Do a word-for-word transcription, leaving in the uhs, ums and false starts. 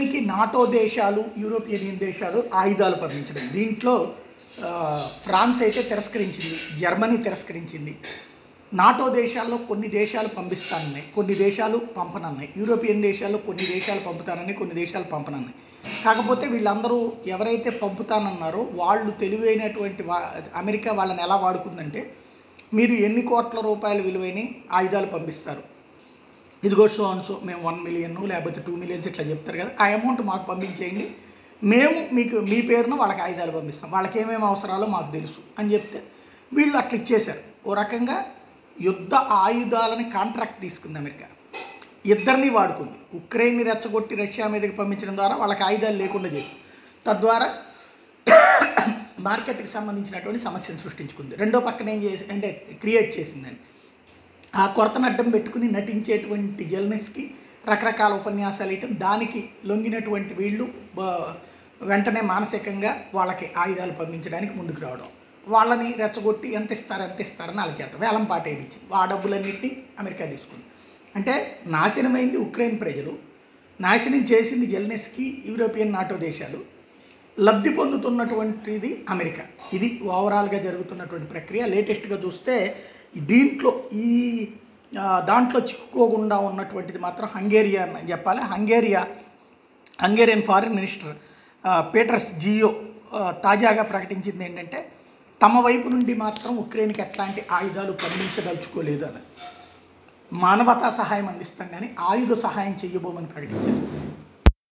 కి నాటో దేశాలు, European union దేశాలు ఆయుధాలు పంపించడం. దీంట్లో ఫ్రాన్స్ అయితే తిరస్కరించింది, జర్మనీ తిరస్కరించింది. నాటో దేశాల్లో కొన్ని దేశాలు పంపిస్తానన్నాయి, కొన్ని దేశాలు పంపనన్నాయి. యూరోపియన్ దేశాల్లో కొన్ని దేశాలు పంపుతానని, కొన్ని దేశాలు పంపనన్నాయి. కాకపోతే వీళ్ళందరూ ఎవరైతే పంపుతానన్నారో వాళ్ళు తెలివైనటువంటి వా అమెరికా వాళ్ళని ఎలా వాడుకుందంటే, మీరు ఎన్ని కోట్ల రూపాయల విలువైన ఆయుధాలు పంపిస్తారు, ఇదిగో సో అండ్ సో మేము వన్ మిలియన్ లేకపోతే టూ మిలియన్స్ ఇట్లా చెప్తారు కదా, ఆ అమౌంట్ మాకు పంపించేయండి, మేము మీకు మీ పేరున వాళ్ళకి ఆయుధాలు పంపిస్తాం, వాళ్ళకి ఏమేమి అవసరాలో మాకు తెలుసు అని చెప్తే వీళ్ళు అట్లా ఇచ్చేశారు. ఓ రకంగా యుద్ధ ఆయుధాలని కాంట్రాక్ట్ తీసుకుంది అమెరికా, ఇద్దరిని వాడుకుంది. ఉక్రెయిన్ని రెచ్చగొట్టి రష్యా మీదకి పంపించడం ద్వారా వాళ్ళకి ఆయుధాలు లేకుండా చేసి, తద్వారా మార్కెట్కి సంబంధించినటువంటి సమస్యను సృష్టించుకుంది. రెండో పక్కన ఏం చేసి అంటే క్రియేట్ చేసిందని ఆ కొరతను అడ్డం పెట్టుకుని నటించేటువంటి జెలెన్స్కీ రకరకాల ఉపన్యాసాలు ఇవ్వటం, దానికి లొంగినటువంటి వీళ్ళు వెంటనే మానసికంగా వాళ్ళకి ఆయుధాలు పంపించడానికి ముందుకు రావడం, వాళ్ళని రెచ్చగొట్టి ఎంత ఇస్తారు ఎంత ఇస్తారని వాళ్ళ చేత వేలం పాట వేయించింది. ఆ డబ్బులన్నింటినీ అమెరికా తీసుకుంది. అంటే నాశనమైంది ఉక్రెయిన్ ప్రజలు, నాశనం చేసింది జెలెన్స్కీ, యూరోపియన్ నాటో దేశాలు, లబ్ధి పొందుతున్నటువంటిది అమెరికా. ఇది ఓవరాల్గా జరుగుతున్నటువంటి ప్రక్రియ. లేటెస్ట్గా చూస్తే దీంట్లో ఈ దాంట్లో చిక్కుకోకుండా ఉన్నటువంటిది మాత్రం హంగేరియా అని చెప్పాలి. Hungary Hungarian foreign minister Peter జియో తాజాగా ప్రకటించింది ఏంటంటే, తమ వైపు నుండి మాత్రం ఉక్రెయిన్కి ఎట్లాంటి ఆయుధాలు పంపించదలుచుకోలేదు అని, మానవతా సహాయం అందిస్తాం కానీ ఆయుధ సహాయం చేయబోమని ప్రకటించారు.